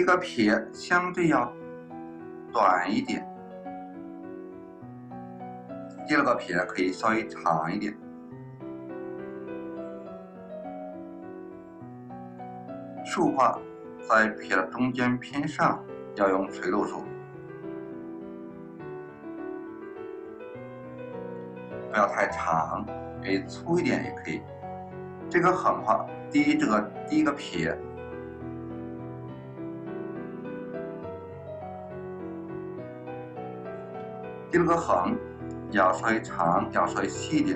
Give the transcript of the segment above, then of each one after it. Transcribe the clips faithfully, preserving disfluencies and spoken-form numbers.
一个撇相对要短一点，第二个撇可以稍微长一点。竖画在撇的中间偏上要用垂露数，不要太长，可以粗一点也可以。这个横画，第一这个第一个撇，第二个横要稍微长，要稍微细一点。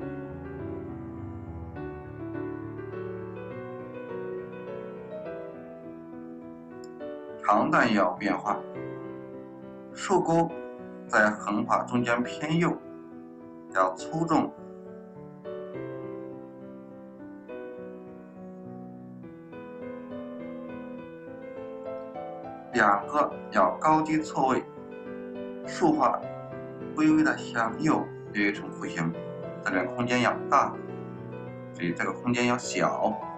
长短也要变化，竖钩在横画中间偏右，要粗重。两个要高低错位，竖画微微的向右略成弧形，这边空间要大，所以这个空间要小。